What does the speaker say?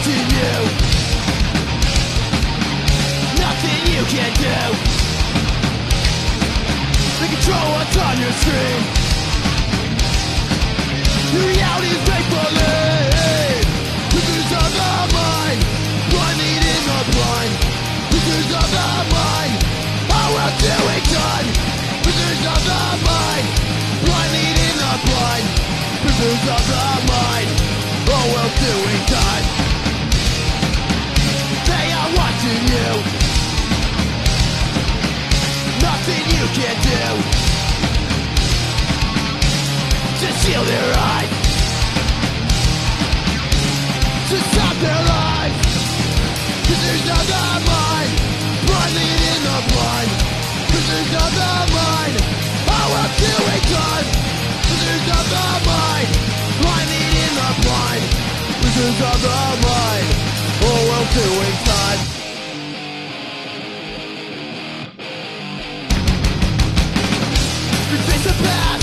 watching you. Nothing you can do. They control what's on your screen. Your reality is make-believe. Prisoners of the mind, blind leading the blind. Prisoners of the mind, our world doing done. Prisoners of the mind, blind leading the blind. Prisoners of the mind, our world doing done. They are watching you. Nothing you can do to shield their eyes, to stop their lives. Prisoners of the mind, blind leading the blind. Prisoners of the mind, our world doing done. Prisoners of the mind, blind leading the blind. Prisoners of the mind, our world doing done. We face the past.